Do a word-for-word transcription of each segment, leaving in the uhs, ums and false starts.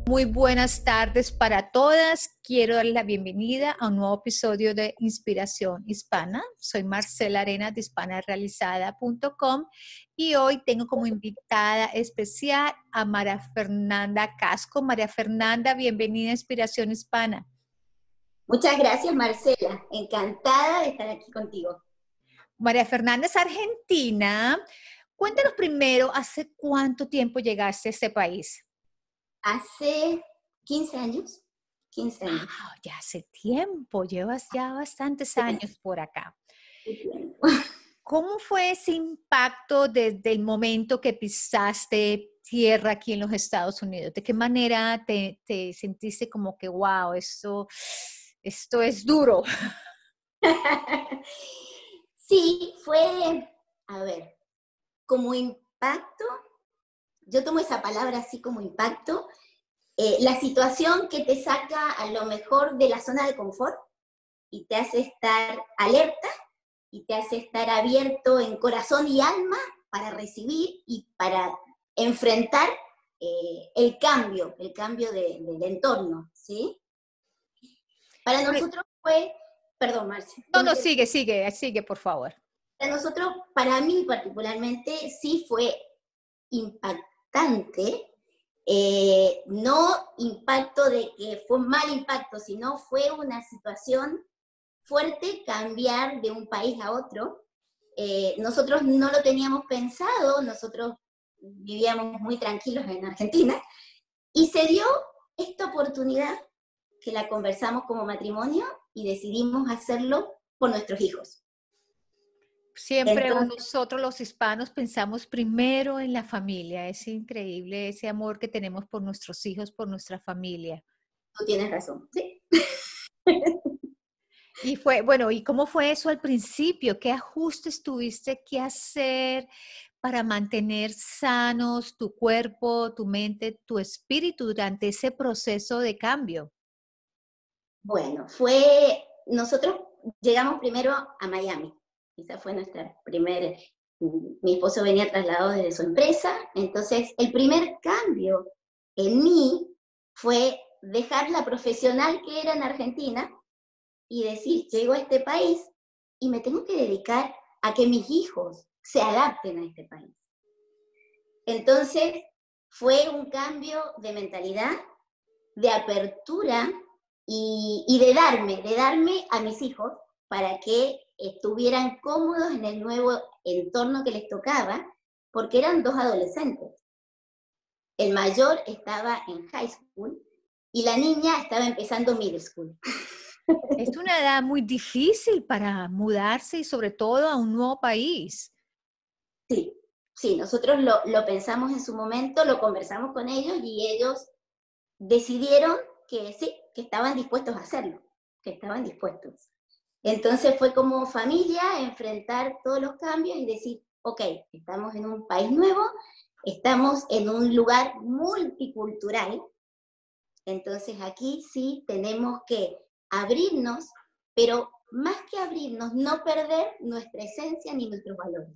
Muy buenas tardes para todas. Quiero dar la bienvenida a un nuevo episodio de Inspiración Hispana. Soy Marcela Arenas de hispana realizada punto com y hoy tengo como invitada especial a María Fernanda Casco. María Fernanda, bienvenida a Inspiración Hispana. Muchas gracias, Marcela. Encantada de estar aquí contigo. María Fernanda es argentina. Cuéntanos primero, ¿hace cuánto tiempo llegaste a este país? Hace quince años. quince años. Wow, ya hace tiempo, llevas ya bastantes años por acá. ¿Cómo fue ese impacto desde el momento que pisaste tierra aquí en los Estados Unidos? ¿De qué manera te, te sentiste como que, wow, esto, esto es duro? Sí, fue, a ver, como impacto, yo tomo esa palabra así como impacto, eh, la situación que te saca a lo mejor de la zona de confort y te hace estar alerta y te hace estar abierto en corazón y alma para recibir y para enfrentar eh, el cambio, el cambio de, del entorno, ¿sí? Para nosotros fue, perdón, Marcia. No, no, sigue, sigue, sigue, por favor. Para nosotros, para mí particularmente, sí fue impactante, eh, no impacto de que fue un mal impacto, sino fue una situación fuerte cambiar de un país a otro. Eh, nosotros no lo teníamos pensado, nosotros vivíamos muy tranquilos en Argentina, y se dio esta oportunidad que la conversamos como matrimonio y decidimos hacerlo por nuestros hijos. Siempre Entonces, nosotros los hispanos pensamos primero en la familia. Es increíble ese amor que tenemos por nuestros hijos, por nuestra familia. tú tienes razón, ¿sí? Y fue, bueno, ¿y cómo fue eso al principio? ¿Qué ajustes tuviste que hacer para mantener sanos tu cuerpo, tu mente, tu espíritu durante ese proceso de cambio? Bueno, fue, nosotros llegamos primero a Miami, esa fue nuestra primera, mi esposo venía trasladado desde su empresa, entonces el primer cambio en mí fue dejar la profesional que era en Argentina y decir, llego a este país y me tengo que dedicar a que mis hijos se adapten a este país. Entonces fue un cambio de mentalidad, de apertura, Y, y de darme, de darme a mis hijos para que estuvieran cómodos en el nuevo entorno que les tocaba, porque eran dos adolescentes. El mayor estaba en high school y la niña estaba empezando middle school. Es una edad muy difícil para mudarse y sobre todo a un nuevo país. Sí, sí, nosotros lo, lo pensamos en su momento, lo conversamos con ellos y ellos decidieron que sí, que estaban dispuestos a hacerlo, que estaban dispuestos. Entonces fue como familia enfrentar todos los cambios y decir, ok, estamos en un país nuevo, estamos en un lugar multicultural, entonces aquí sí tenemos que abrirnos, pero más que abrirnos, no perder nuestra esencia ni nuestros valores.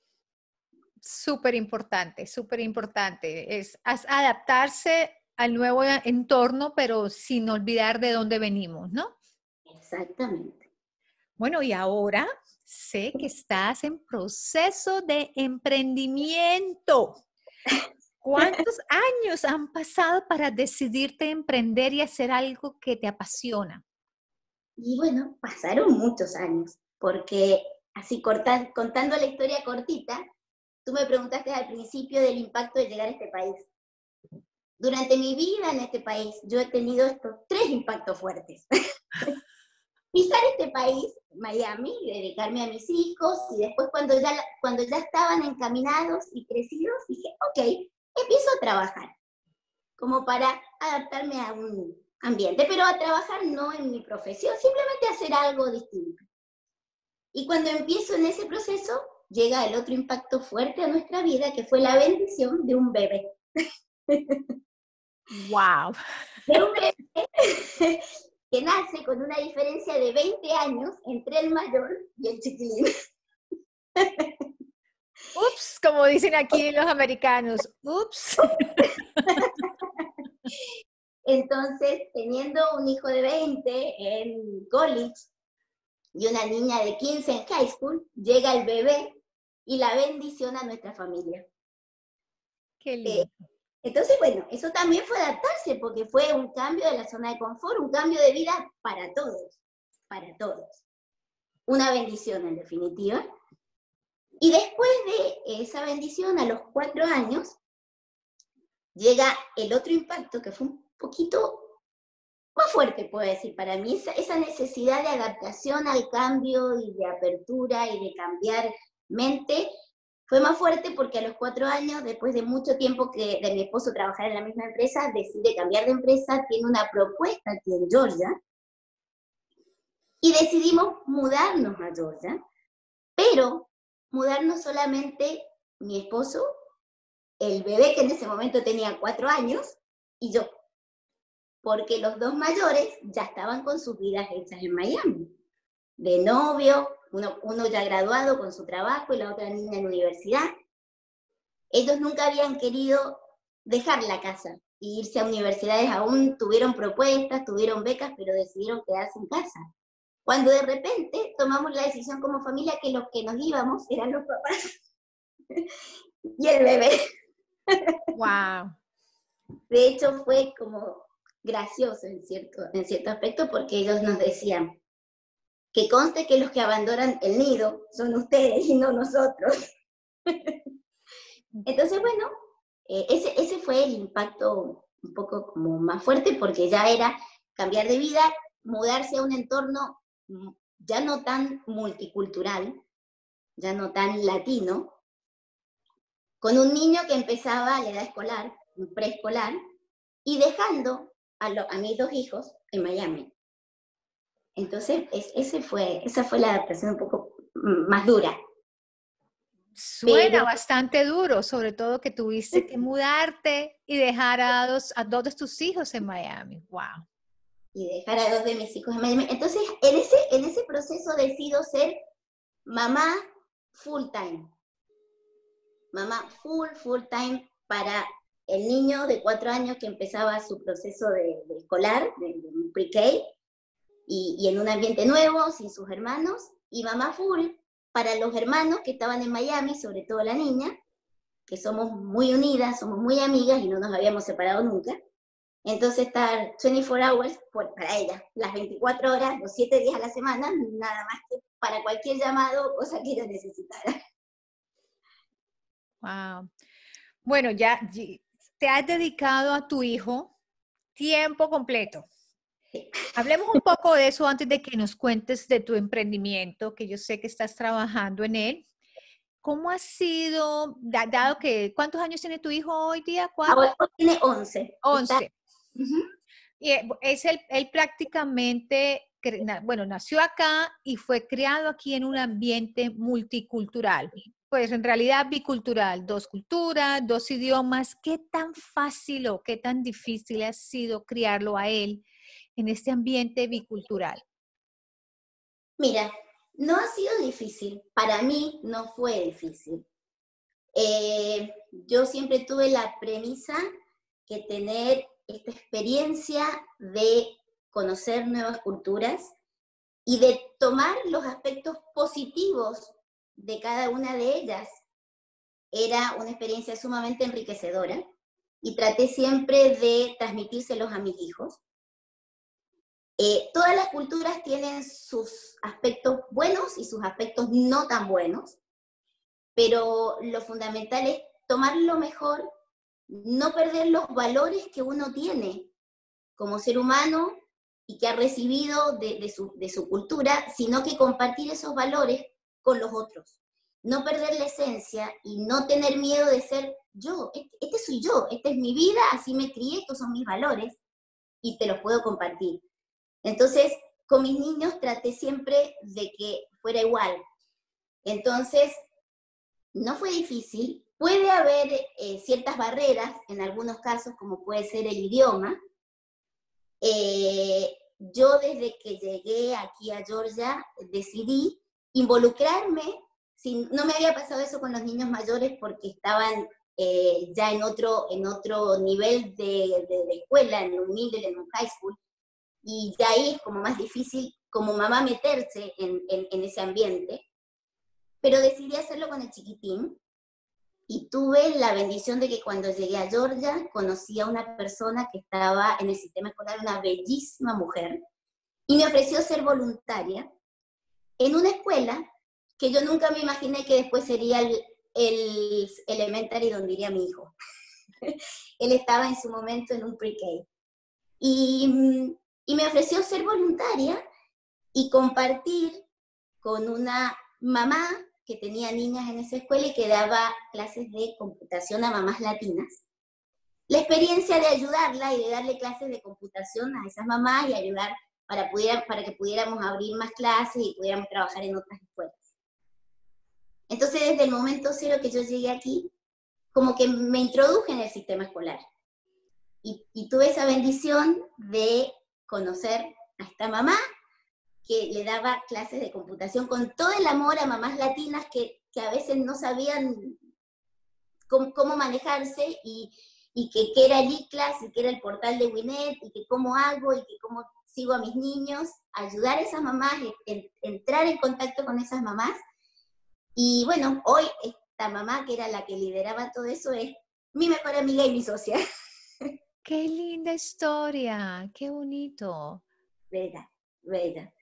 Súper importante, súper importante. Es adaptarse al nuevo entorno, pero sin olvidar de dónde venimos, ¿no? Exactamente. Bueno, y ahora sé que estás en proceso de emprendimiento. ¿Cuántos años han pasado para decidirte a emprender y hacer algo que te apasiona? Y bueno, pasaron muchos años, porque así corta, contando la historia cortita, tú me preguntaste al principio del impacto de llegar a este país. Durante mi vida en este país, yo he tenido estos tres impactos fuertes. Pisar este país, Miami, dedicarme a mis hijos, y después cuando ya, cuando ya estaban encaminados y crecidos, dije, ok, empiezo a trabajar, como para adaptarme a un ambiente, pero a trabajar no en mi profesión, simplemente a hacer algo distinto. Y cuando empiezo en ese proceso, llega el otro impacto fuerte a nuestra vida, que fue la bendición de un bebé. ¡Wow! De un bebé que nace con una diferencia de veinte años entre el mayor y el chiquilín. Ups, como dicen aquí los americanos. Ups. Entonces, teniendo un hijo de veinte en college y una niña de quince en high school, llega el bebé y la bendición a nuestra familia. Qué Eh, lindo. entonces, bueno, eso también fue adaptarse, porque fue un cambio de la zona de confort, un cambio de vida para todos, para todos. Una bendición, en definitiva. Y después de esa bendición, a los cuatro años, llega el otro impacto, que fue un poquito más fuerte, puedo decir, para mí, esa, esa necesidad de adaptación al cambio y de apertura y de cambiar mente, fue más fuerte porque a los cuatro años, después de mucho tiempo que de mi esposo trabajar en la misma empresa, decide cambiar de empresa, tiene una propuesta aquí en Georgia, y decidimos mudarnos a Georgia, pero mudarnos solamente mi esposo, el bebé que en ese momento tenía cuatro años, y yo, porque los dos mayores ya estaban con sus vidas hechas en Miami, de novio, uno, uno ya graduado con su trabajo y la otra niña en universidad. Ellos nunca habían querido dejar la casa e irse a universidades, aún tuvieron propuestas, tuvieron becas, pero decidieron quedarse en casa. Cuando de repente tomamos la decisión como familia que los que nos íbamos eran los papás y el bebé. Wow. De hecho, fue como gracioso en cierto, en cierto aspecto, porque ellos nos decían que conste que los que abandonan el nido son ustedes y no nosotros. Entonces, bueno, eh, ese, ese fue el impacto un poco como más fuerte, porque ya era cambiar de vida, mudarse a un entorno ya no tan multicultural, ya no tan latino, con un niño que empezaba a la edad escolar, un preescolar, y dejando a, lo, a mis dos hijos en Miami. Entonces, es, ese fue, esa fue la adaptación un poco más dura. Suena Pero, bastante duro, sobre todo que tuviste que mudarte y dejar a dos, a dos de tus hijos en Miami. Wow. Y dejar a dos de mis hijos en Miami. Entonces, en ese, en ese proceso decido ser mamá full time. Mamá full, full time para el niño de cuatro años que empezaba su proceso de, de escolar, de, de pre-K, y, y en un ambiente nuevo, sin sus hermanos, y mamá full para los hermanos que estaban en Miami, sobre todo la niña, que somos muy unidas, somos muy amigas y no nos habíamos separado nunca. Entonces estar veinticuatro hours por, para ella, las veinticuatro horas, los siete días a la semana, nada más que para cualquier llamado o cosa que ella necesitara. Wow. Bueno, ya te has dedicado a tu hijo tiempo completo. Sí. Hablemos un poco de eso antes de que nos cuentes de tu emprendimiento, que yo sé que estás trabajando en él. ¿Cómo ha sido, dado que, cuántos años tiene tu hijo hoy día? ¿Cuatro? Ahora tiene once. once. Está, uh-huh. Y es él, él prácticamente, bueno, nació acá y fue criado aquí en un ambiente multicultural. Pues en realidad bicultural, dos culturas, dos idiomas. ¿Qué tan fácil o qué tan difícil ha sido criarlo a él en este ambiente bicultural? Mira, no ha sido difícil. Para mí no fue difícil. Eh, yo siempre tuve la premisa que tener esta experiencia de conocer nuevas culturas y de tomar los aspectos positivos de cada una de ellas. Era una experiencia sumamente enriquecedora y traté siempre de transmitírselos a mis hijos. Eh, todas las culturas tienen sus aspectos buenos y sus aspectos no tan buenos, pero lo fundamental es tomar lo mejor, no perder los valores que uno tiene como ser humano y que ha recibido de, de, su, de su cultura, sino que compartir esos valores con los otros. No perder la esencia y no tener miedo de ser yo. Este, este soy yo, esta es mi vida, así me crié, estos son mis valores y te los puedo compartir. Entonces, con mis niños traté siempre de que fuera igual. Entonces, no fue difícil. Puede haber eh, ciertas barreras en algunos casos, como puede ser el idioma. Eh, yo desde que llegué aquí a Georgia decidí involucrarme. Si, no me había pasado eso con los niños mayores porque estaban eh, ya en otro, en otro nivel de, de, de escuela, en un middle, en un high school, y ya ahí es como más difícil como mamá meterse en, en, en ese ambiente, pero decidí hacerlo con el chiquitín, y tuve la bendición de que cuando llegué a Georgia conocí a una persona que estaba en el sistema escolar, una bellísima mujer, y me ofreció ser voluntaria en una escuela que yo nunca me imaginé que después sería el, el elementary donde iría mi hijo. Él estaba en su momento en un pre-K. Y, y me ofreció ser voluntaria y compartir con una mamá que tenía niñas en esa escuela y que daba clases de computación a mamás latinas. La experiencia de ayudarla y de darle clases de computación a esas mamás y ayudar para, pudiera, para que pudiéramos abrir más clases y pudiéramos trabajar en otras escuelas. Entonces, desde el momento cero que yo llegué aquí, como que me introduje en el sistema escolar. Y, y tuve esa bendición de conocer a esta mamá que le daba clases de computación con todo el amor a mamás latinas que, que a veces no sabían cómo, cómo manejarse y, y que, que era el iClass y que era el portal de Winnet y que cómo hago y que cómo sigo a mis niños, ayudar a esas mamás, en, entrar en contacto con esas mamás. Y bueno, hoy esta mamá, que era la que lideraba todo eso, es mi mejor amiga y mi socia. ¡Qué linda historia! ¡Qué bonito! Verdad, verdad.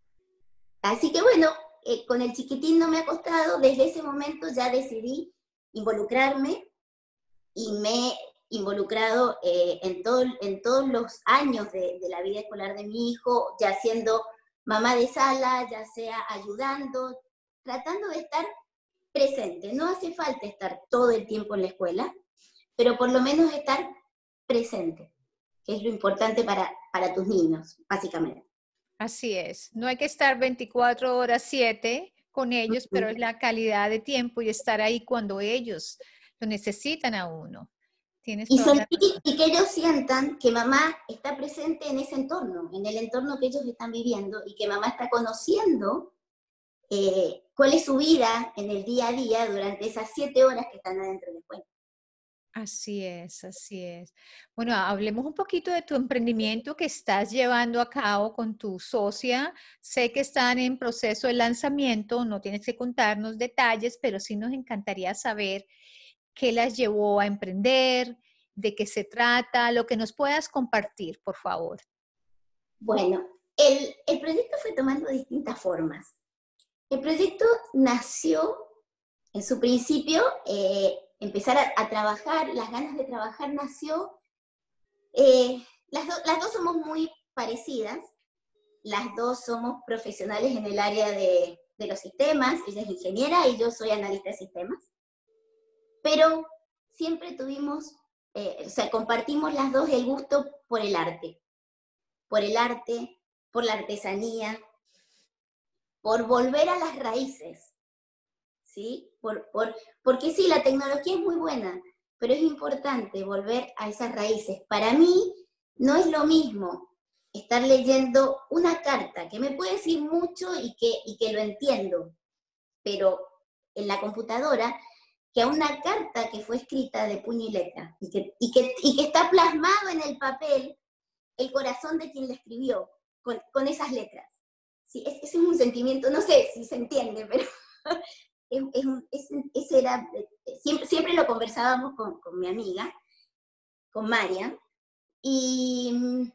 Así que bueno, eh, con el chiquitín no me ha costado, desde ese momento ya decidí involucrarme y me he involucrado eh, en, todo, en todos los años de, de la vida escolar de mi hijo, ya siendo mamá de sala, ya sea ayudando, tratando de estar presente. No hace falta estar todo el tiempo en la escuela, pero por lo menos estar presente, que es lo importante para, para tus niños, básicamente. Así es. No hay que estar veinticuatro horas, siete con ellos, pero es la calidad de tiempo y estar ahí cuando ellos lo necesitan a uno. Tienes Y, toda la sentir, razón. y que ellos sientan que mamá está presente en ese entorno, en el entorno que ellos están viviendo, y que mamá está conociendo eh, cuál es su vida en el día a día durante esas siete horas que están adentro de la escuela. Así es, así es. Bueno, hablemos un poquito de tu emprendimiento que estás llevando a cabo con tu socia. Sé que están en proceso de lanzamiento, no tienes que contarnos detalles, pero sí nos encantaría saber qué las llevó a emprender, de qué se trata, lo que nos puedas compartir, por favor. Bueno, el, el proyecto fue tomando distintas formas. El proyecto nació, en su principio, eh, empezar a, a trabajar, las ganas de trabajar nació, eh, las, do, las dos somos muy parecidas, las dos somos profesionales en el área de, de los sistemas, ella es ingeniera y yo soy analista de sistemas, pero siempre tuvimos, eh, o sea, compartimos las dos el gusto por el arte, por el arte, por la artesanía, por volver a las raíces, ¿sí? Por, por, porque sí, la tecnología es muy buena, pero es importante volver a esas raíces. Para mí no es lo mismo estar leyendo una carta, que me puede decir mucho y que, y que lo entiendo, pero en la computadora, que a una carta que fue escrita de puño y letra, y que, y que, y que está plasmado en el papel el corazón de quien la escribió, con, con esas letras. Sí, ese es un sentimiento, no sé si se entiende, pero es, es, es, ese era, siempre, siempre lo conversábamos con, con mi amiga, con María, y,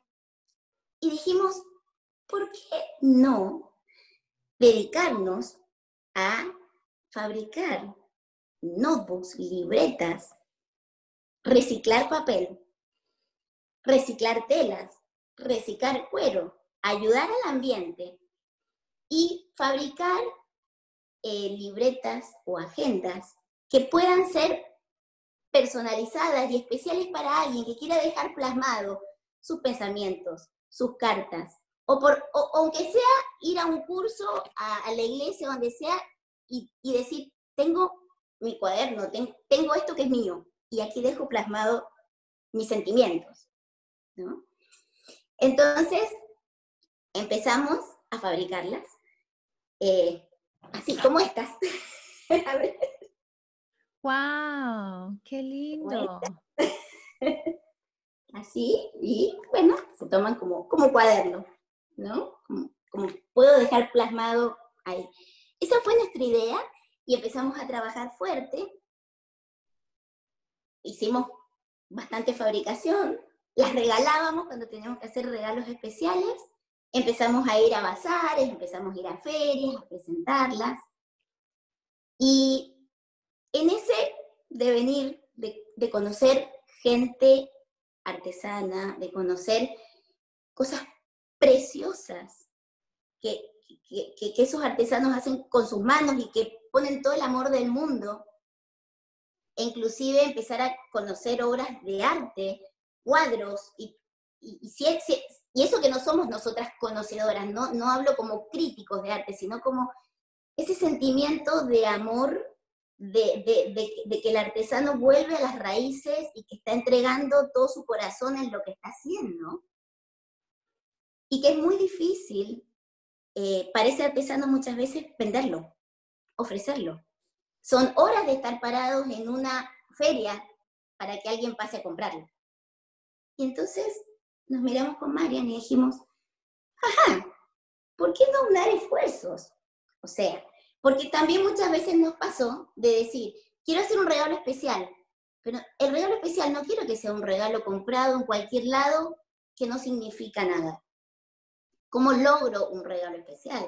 y dijimos, ¿por qué no dedicarnos a fabricar notebooks, libretas, reciclar papel, reciclar telas, reciclar cuero, ayudar al ambiente y fabricar eh, libretas o agendas que puedan ser personalizadas y especiales para alguien que quiera dejar plasmado sus pensamientos, sus cartas, o, por, o, o aunque sea ir a un curso, a, a la iglesia, donde sea, y, y decir, tengo mi cuaderno, ten, tengo esto que es mío, y aquí dejo plasmado mis sentimientos, ¿no? Entonces, empezamos a fabricarlas, eh, así como estas. A ver. ¡Wow! ¡Qué Bueno, lindo! así, y bueno, se toman como, como cuaderno, ¿no? Como, como puedo dejar plasmado ahí. Esa fue nuestra idea y empezamos a trabajar fuerte. Hicimos bastante fabricación, las regalábamos cuando teníamos que hacer regalos especiales, empezamos a ir a bazares, empezamos a ir a ferias, a presentarlas. Y en ese devenir de, de conocer gente artesana, de conocer cosas preciosas que, que, que, que esos artesanos hacen con sus manos y que ponen todo el amor del mundo, e inclusive empezar a conocer obras de arte, cuadros, y, y, y, si, si, y eso que no somos nosotras conocedoras, ¿no? No hablo como críticos de arte, sino como ese sentimiento de amor, de, de, de, de que el artesano vuelve a las raíces y que está entregando todo su corazón en lo que está haciendo, y que es muy difícil eh, para ese artesano muchas veces venderlo, ofrecerlo. Son horas de estar parados en una feria para que alguien pase a comprarlo. Y entonces nos miramos con Marian y dijimos, ajá, ¿por qué no unar esfuerzos? O sea, porque también muchas veces nos pasó de decir, quiero hacer un regalo especial, pero el regalo especial no quiero que sea un regalo comprado en cualquier lado que no significa nada. ¿Cómo logro un regalo especial?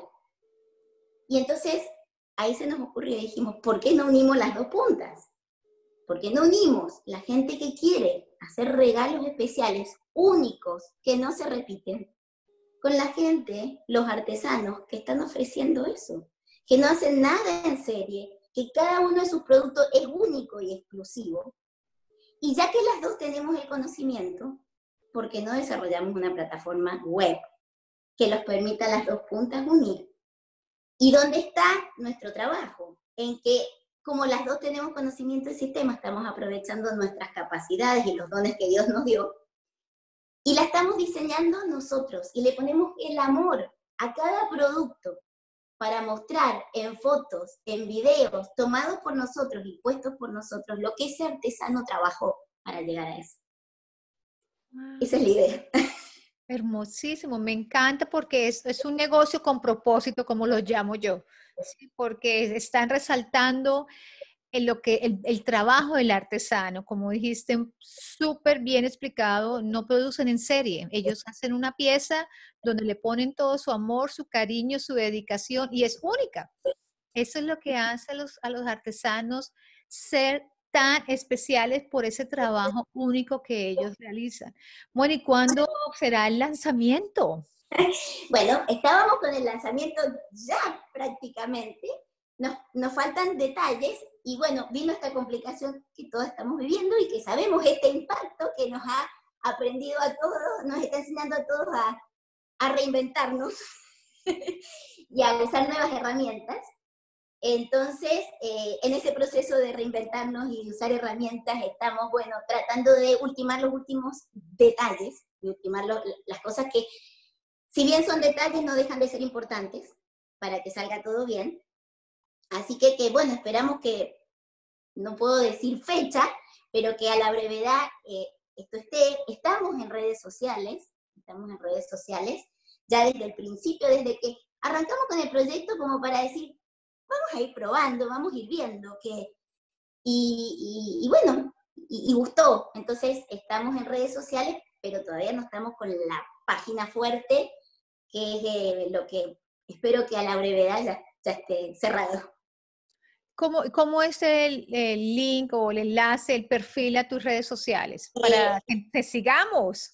Y entonces ahí se nos ocurrió y dijimos, ¿por qué no unimos las dos puntas? ¿Por qué no unimos la gente que quiere hacer regalos especiales, únicos, que no se repiten, con la gente, los artesanos, que están ofreciendo eso? Que no hacen nada en serie, que cada uno de sus productos es único y exclusivo. Y ya que las dos tenemos el conocimiento, ¿por qué no desarrollamos una plataforma web que los permita a las dos puntas unir? ¿Y dónde está nuestro trabajo? En que, como las dos tenemos conocimiento del sistema, estamos aprovechando nuestras capacidades y los dones que Dios nos dio, y la estamos diseñando nosotros, y le ponemos el amor a cada producto para mostrar en fotos, en videos, tomados por nosotros y puestos por nosotros, lo que ese artesano trabajó para llegar a eso. Wow. Esa es la idea. Hermosísimo, me encanta porque es, es un negocio con propósito, como lo llamo yo, ¿sí? Porque están resaltando en lo que, el, el trabajo del artesano, como dijiste, súper bien explicado, no producen en serie, ellos hacen una pieza donde le ponen todo su amor, su cariño, su dedicación, y es única. Eso es lo que hace a los, a los artesanos ser tan especiales por ese trabajo único que ellos realizan. Bueno, ¿y cuándo será el lanzamiento? Bueno, estábamos con el lanzamiento ya prácticamente, nos, nos faltan detalles, y bueno, vino esta complicación que todos estamos viviendo y que sabemos este impacto que nos ha aprendido a todos, nos está enseñando a todos a, a reinventarnos y a usar nuevas herramientas. Entonces, eh, en ese proceso de reinventarnos y de usar herramientas, estamos, bueno, tratando de ultimar los últimos detalles, de ultimar lo, las cosas que, si bien son detalles, no dejan de ser importantes para que salga todo bien. Así que, que bueno, esperamos que, no puedo decir fecha, pero que a la brevedad eh, esto esté. Estamos en redes sociales, estamos en redes sociales, ya desde el principio, desde que arrancamos con el proyecto, como para decir, vamos a ir probando, vamos a ir viendo que, y, y, y bueno, y, y gustó. Entonces estamos en redes sociales, pero todavía no estamos con la página fuerte, que es eh, lo que espero que a la brevedad ya, ya esté cerrado. ¿Cómo, cómo es el, el link o el enlace, el perfil a tus redes sociales? Para que te sigamos.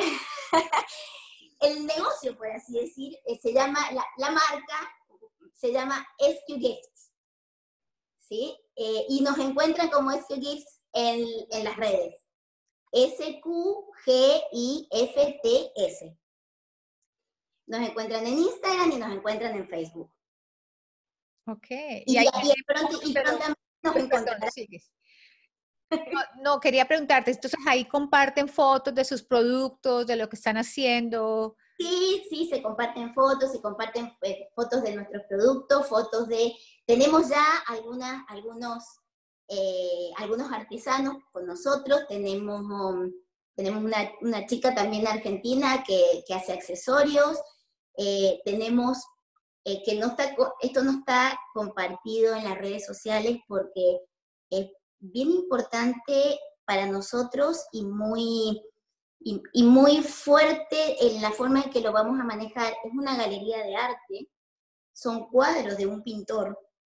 El negocio, por así decir, eh, se llama, la, la marca se llama S Q Gifts, ¿sí? Eh, y nos encuentran como S Q Gifts en, en las redes. S Q G I F T S. Nos encuentran en Instagram y nos encuentran en Facebook. Ok. Y, y, ahí, y, pronto, y prontamente nos encontrarán. No, no, quería preguntarte, entonces ahí comparten fotos de sus productos, de lo que están haciendo. Sí, sí, se comparten fotos, se comparten eh, fotos de nuestros productos, fotos de... Tenemos ya algunas, algunos eh, algunos artesanos con nosotros, tenemos, um, tenemos una, una chica también argentina que, que hace accesorios, eh, tenemos eh, que no está, esto no está compartido en las redes sociales porque es bien importante para nosotros y muy, y, y muy fuerte en la forma en que lo vamos a manejar. Es una galería de arte, son cuadros de un pintor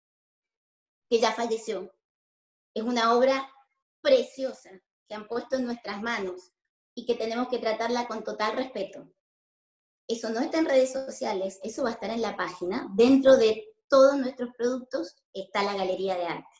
que ya falleció. Es una obra preciosa que han puesto en nuestras manos y que tenemos que tratarla con total respeto. Eso no está en redes sociales, eso va a estar en la página. Dentro de todos nuestros productos está la galería de arte.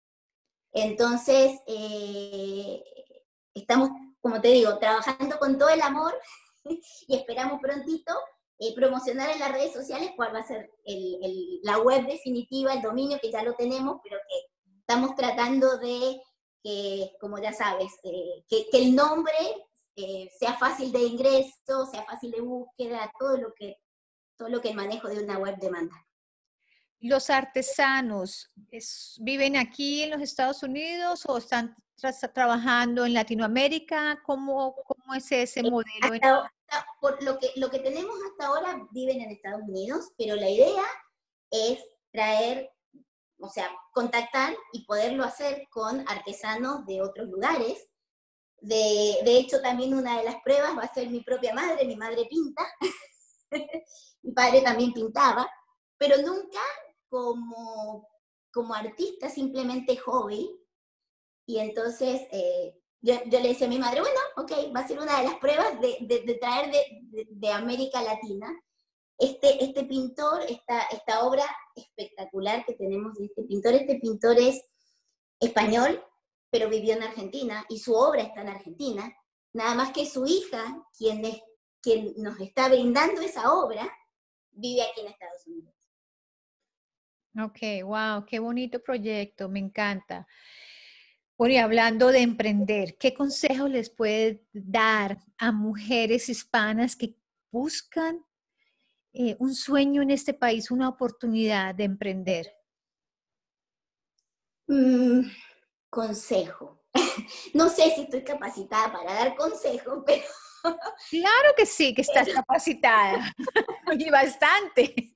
Entonces, eh, estamos, como te digo, trabajando con todo el amor y esperamos prontito eh, promocionar en las redes sociales cuál va a ser el, el, la web definitiva, el dominio, que ya lo tenemos, pero que estamos tratando de que, como ya sabes, eh, que, que el nombre eh, sea fácil de ingreso, sea fácil de búsqueda, todo lo que, todo lo que el manejo de una web demanda. ¿Los artesanos es, viven aquí en los Estados Unidos o están tra trabajando en Latinoamérica? ¿Cómo, cómo es ese modelo? Hasta, hasta, por lo que, lo que tenemos hasta ahora viven en Estados Unidos, pero la idea es traer, o sea, contactar y poderlo hacer con artesanos de otros lugares. De, de hecho, también una de las pruebas va a ser mi propia madre. Mi madre pinta, mi padre también pintaba, pero nunca como, como artista, simplemente hobby. Y entonces eh, yo, yo le decía a mi madre, bueno, ok, va a ser una de las pruebas de, de, de traer de, de, de América Latina este, este pintor, esta, esta obra espectacular que tenemos de este pintor. Este pintor es español, pero vivió en Argentina, y su obra está en Argentina, nada más que su hija, quien, es, quien nos está brindando esa obra, vive aquí en Estados Unidos. Ok, wow, qué bonito proyecto, me encanta. Bueno, y hablando de emprender, ¿qué consejos les puede dar a mujeres hispanas que buscan eh, un sueño en este país, una oportunidad de emprender? Mm, consejo. No sé si estoy capacitada para dar consejos, pero... Claro que sí, que estás capacitada, y bastante.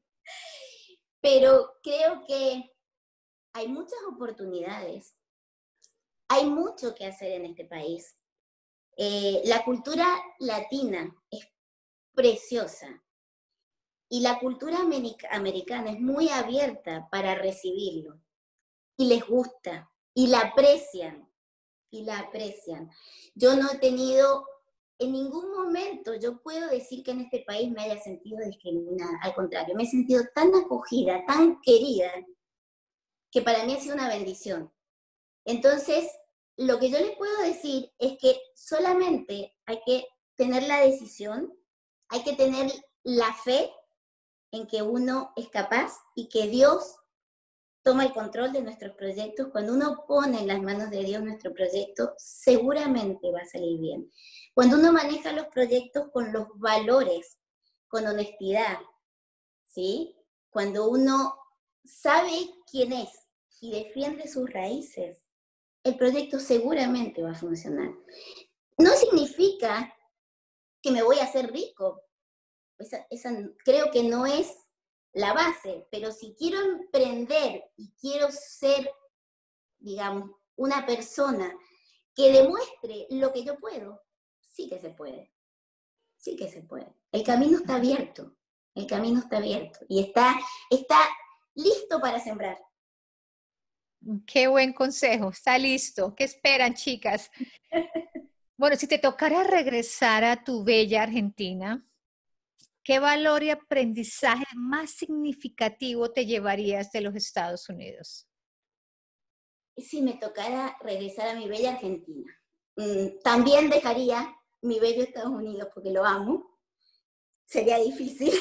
Pero creo que hay muchas oportunidades, hay mucho que hacer en este país. Eh, la cultura latina es preciosa y la cultura americana es muy abierta para recibirlo y les gusta y la aprecian y la aprecian. Yo no he tenido en ningún momento, yo puedo decir que en este país me haya sentido discriminada, al contrario, me he sentido tan acogida, tan querida, que para mí ha sido una bendición. Entonces, lo que yo les puedo decir es que solamente hay que tener la decisión, hay que tener la fe en que uno es capaz y que Dios toma el control de nuestros proyectos. Cuando uno pone en las manos de Dios nuestro proyecto, seguramente va a salir bien. Cuando uno maneja los proyectos con los valores, con honestidad, ¿sí? Cuando uno sabe quién es y defiende sus raíces, el proyecto seguramente va a funcionar. No significa que me voy a hacer rico. Esa, esa creo que no es la base, pero si quiero emprender y quiero ser, digamos, una persona que demuestre lo que yo puedo, sí que se puede, sí que se puede. El camino está abierto, el camino está abierto y está, está listo para sembrar. Qué buen consejo, está listo. ¿Qué esperan, chicas? Bueno, si te tocara regresar a tu bella Argentina, ¿qué valor y aprendizaje más significativo te llevarías de los Estados Unidos? Si me tocara regresar a mi bella Argentina, también dejaría mi bello Estados Unidos porque lo amo. Sería difícil.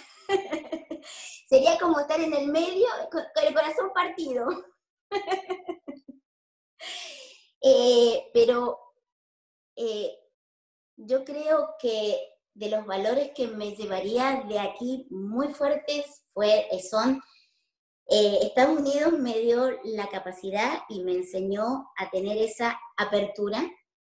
Sería como estar en el medio con el corazón partido. eh, pero eh, yo creo que de los valores que me llevaría de aquí muy fuertes fue, son Eh, Estados Unidos me dio la capacidad y me enseñó a tener esa apertura,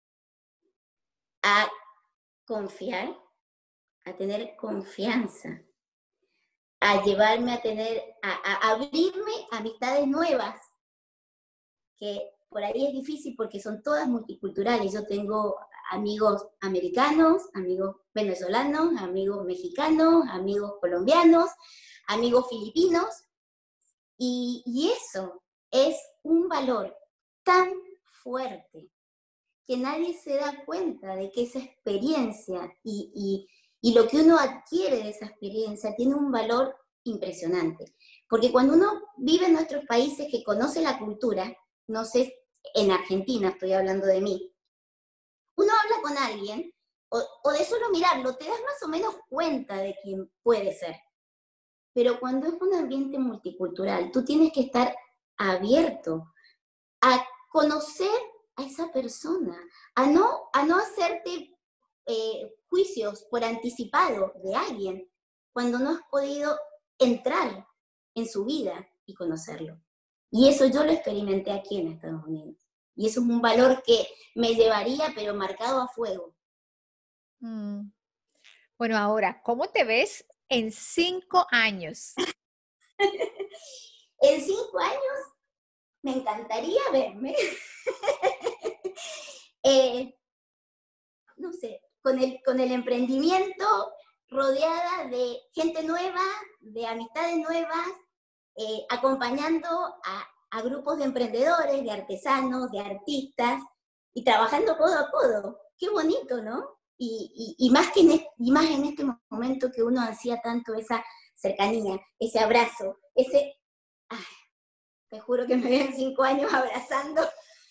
a confiar, a tener confianza, a llevarme a tener, a, a abrirme a amistades nuevas, que por ahí es difícil porque son todas multiculturales. Yo tengo amigos americanos, amigos venezolanos, amigos mexicanos, amigos colombianos, amigos filipinos, y, y eso es un valor tan fuerte que nadie se da cuenta de que esa experiencia y, y, y lo que uno adquiere de esa experiencia tiene un valor impresionante. Porque cuando uno vive en nuestros países, que conoce la cultura, no sé, en Argentina estoy hablando de mí, uno habla con alguien, o, o de solo mirarlo, te das más o menos cuenta de quién puede ser. Pero cuando es un ambiente multicultural, tú tienes que estar abierto a conocer a esa persona, a no, a no hacerte eh, juicios por anticipado de alguien cuando no has podido entrar en su vida y conocerlo. Y eso yo lo experimenté aquí en Estados Unidos. Y eso es un valor que me llevaría, pero marcado a fuego. Mm. Bueno, ahora, ¿cómo te ves en cinco años? En cinco años me encantaría verme, eh, no sé, con el, con el emprendimiento, rodeada de gente nueva, de amistades nuevas, eh, acompañando a, a grupos de emprendedores, de artesanos, de artistas, y trabajando codo a codo. Qué bonito, ¿no? Y, y, y, más que en este, y más en este momento que uno ansía tanto esa cercanía, ese abrazo, ese... Ay, te juro que me veo en cinco años abrazando.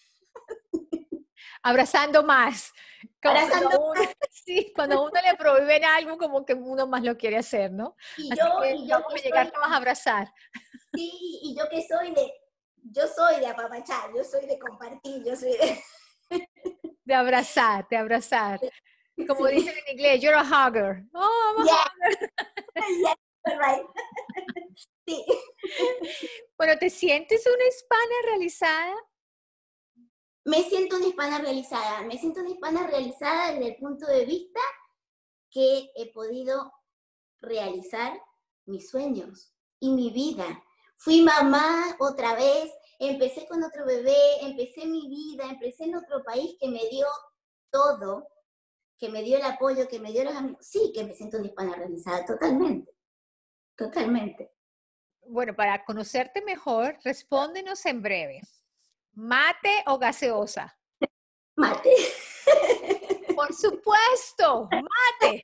Abrazando más. Como Abrazando cuando uno, sí, cuando uno le prohíben algo, como que uno más lo quiere hacer, ¿no? Y Así yo, que y yo vamos que a llegar soy, todas a abrazar. sí, y yo que soy de, yo soy de apapachar, yo soy de compartir, yo soy de... De abrazar, de abrazar. Como dicen Sí. en inglés, you're a hugger. Oh, I'm a Yeah, hugger. yeah, right. Sí. Bueno, ¿te sientes una hispana realizada? Me siento una hispana realizada, me siento una hispana realizada desde el punto de vista que he podido realizar mis sueños y mi vida. Fui mamá otra vez, empecé con otro bebé, empecé mi vida, empecé en otro país que me dio todo, que me dio el apoyo, que me dio los amigos. Sí, que me siento una hispana realizada, totalmente, totalmente. Bueno, para conocerte mejor, respóndenos en breve. ¿Mate o gaseosa? Mate. Por supuesto, mate.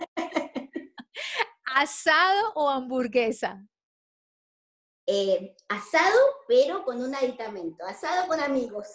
¿Asado o hamburguesa? Eh, asado, pero con un aditamento. Asado con amigos.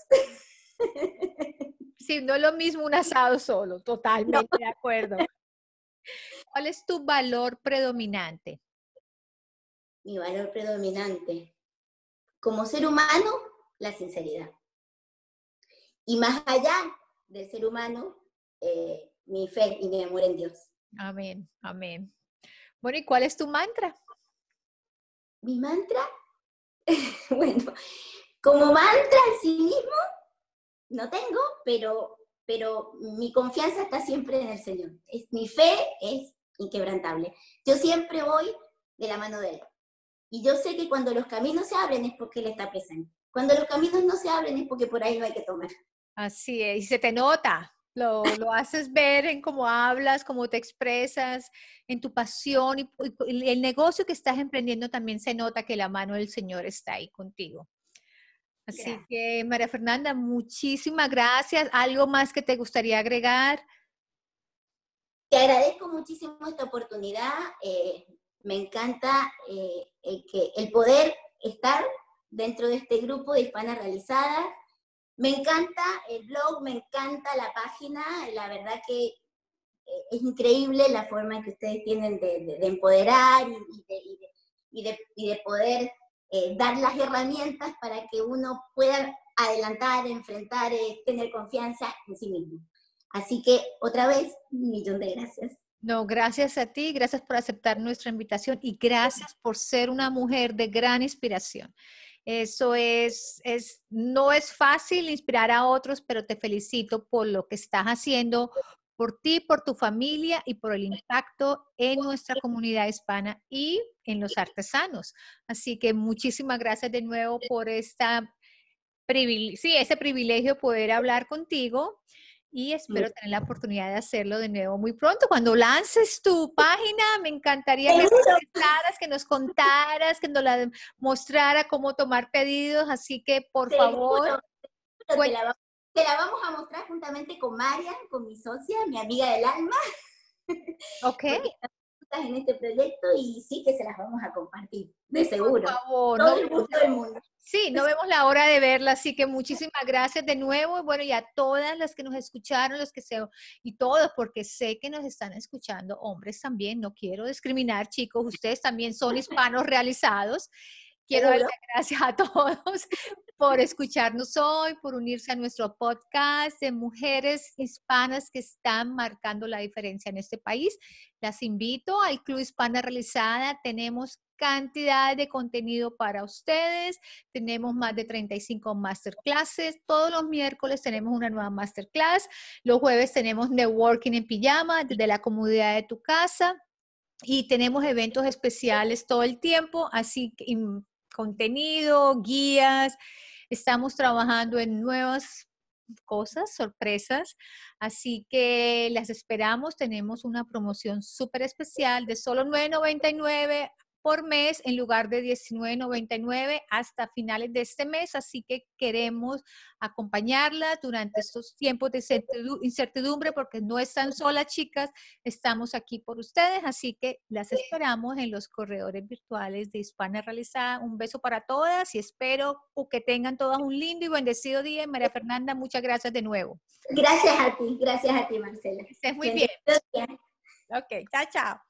Sí, no es lo mismo un asado solo, totalmente No. de acuerdo. ¿Cuál es tu valor predominante? Mi valor predominante. Como ser humano, la sinceridad. Y más allá del ser humano, eh, mi fe y mi amor en Dios. Amén, amén. Bueno, ¿y cuál es tu mantra? Mi mantra, bueno, como mantra en sí mismo, no tengo, pero, pero mi confianza está siempre en el Señor. Es, mi fe es inquebrantable. Yo siempre voy de la mano de Él. Y yo sé que cuando los caminos se abren es porque Él está presente. Cuando los caminos no se abren es porque por ahí no hay que tomar. Así es, y se te nota, lo, lo haces ver en cómo hablas, cómo te expresas, en tu pasión y, y el negocio que estás emprendiendo también se nota que la mano del Señor está ahí contigo. Así Gracias. que, María Fernanda, muchísimas gracias. ¿Algo más que te gustaría agregar? Te agradezco muchísimo esta oportunidad. Eh, me encanta eh, el, que, el poder estar dentro de este grupo de Hispanas Realizadas. Me encanta el blog, me encanta la página. La verdad que eh, es increíble la forma en que ustedes tienen de, de, de empoderar y, y, de, y, de, y, de, y de poder eh, dar las herramientas para que uno pueda adelantar, enfrentar, eh, tener confianza en sí mismo. Así que, otra vez, un millón de gracias. No, gracias a ti, gracias por aceptar nuestra invitación y gracias por ser una mujer de gran inspiración. Eso es, es, no es fácil inspirar a otros, pero te felicito por lo que estás haciendo, por ti, por tu familia y por el impacto en nuestra comunidad hispana y en los artesanos. Así que muchísimas gracias de nuevo por esta privile- sí, ese privilegio de poder hablar contigo y espero tener la oportunidad de hacerlo de nuevo muy pronto. Cuando lances tu página, me encantaría que nos Seguro, contaras, que nos contaras, que nos la mostrara cómo tomar pedidos. Así que, por favor, seguro, seguro te cuen- la, va- te la vamos a mostrar juntamente con Marian, con mi socia, mi amiga del alma, ok, porque estamos juntas en este proyecto y sí que se las vamos a compartir, de por seguro. favor, Todo no el vemos gusto del mundo. sí, no vemos la hora de verla, así que muchísimas gracias de nuevo. Y bueno, y a todas las que nos escucharon, los que se, y todos, porque sé que nos están escuchando, hombres también, no quiero discriminar, chicos, ustedes también son hispanos realizados. Quiero darle Seguro. gracias a todos por escucharnos hoy, por unirse a nuestro podcast de mujeres hispanas que están marcando la diferencia en este país. Las invito al Club Hispana Realizada. Tenemos cantidad de contenido para ustedes. Tenemos más de treinta y cinco masterclasses. Todos los miércoles tenemos una nueva masterclass. Los jueves tenemos networking en pijama desde la comodidad de tu casa. Y tenemos eventos especiales todo el tiempo, así que contenido, guías. Estamos trabajando en nuevas cosas, sorpresas. Así que las esperamos. Tenemos una promoción súper especial de solo nueve noventa y nueve por mes en lugar de diecinueve noventa y nueve hasta finales de este mes. Así que queremos acompañarla durante estos tiempos de incertidumbre porque no están solas, chicas. Estamos aquí por ustedes. Así que las esperamos en los corredores virtuales de Hispana Realizada. Un beso para todas y espero que tengan todas un lindo y bendecido día. María Fernanda, muchas gracias de nuevo. Gracias a ti, gracias a ti, Marcela. Que estés muy bien. Bendecidos días. Ok, chao, chao.